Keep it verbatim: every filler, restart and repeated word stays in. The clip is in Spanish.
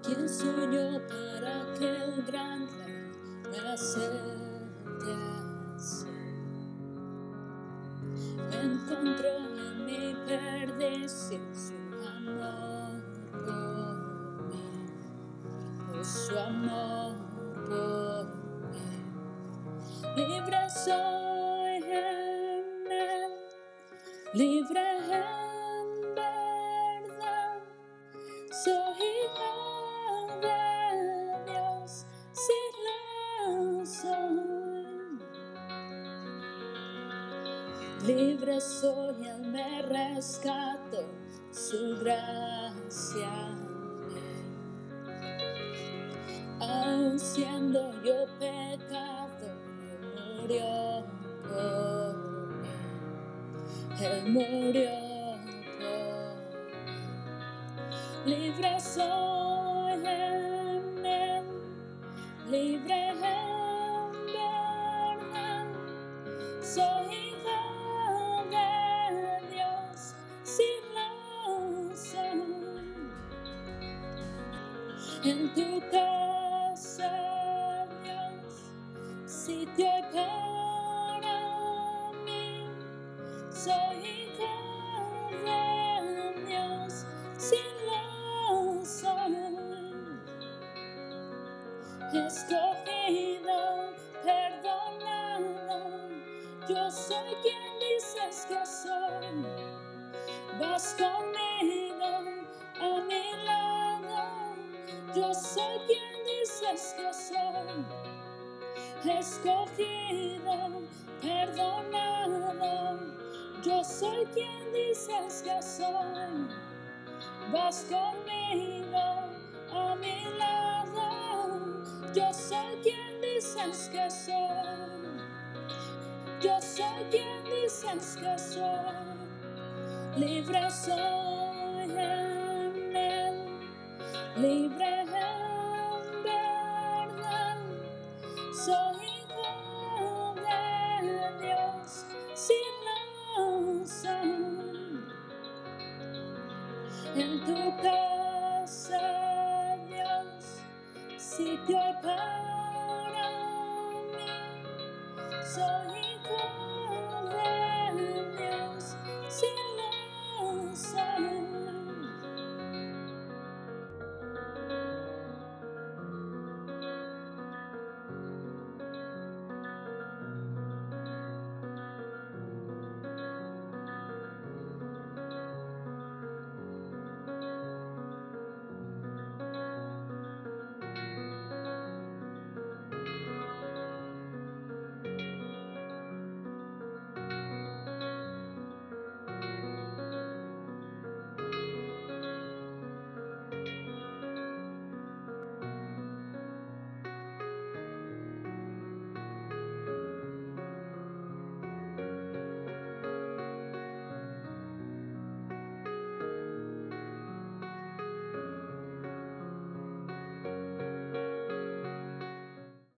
¿Quién soy yo para que el gran rey me acepte así? Encontró en mi perdición su amor por mí, por su amor por mí. Libre soy en él, libre en verdad. Soy hija de Dios, sí lo soy. Libre soy, Él me rescató, su gracia amé. Aun siendo yo pecador, Él murió por mí. Él murió por mí. Libre soy en Él, libre en verdad. Soy hija de Dios, sí lo soy. En tu casa, Dios, sitio hay para mí. Soy hija de Dios, sí lo soy. Escogido, perdonado, yo soy quien dices que soy. Vas conmigo a mi lado, yo soy quien dices que soy. Escogido, perdonado, yo soy quien dices que soy. Vas conmigo a mi lado, yo soy quien dices que soy. Yo soy quien dices que soy. Libre soy en Él, libre en verdad. Soy hijo de Dios, sí lo soy. En tu casa, Dios, sitio hay para mí. Soy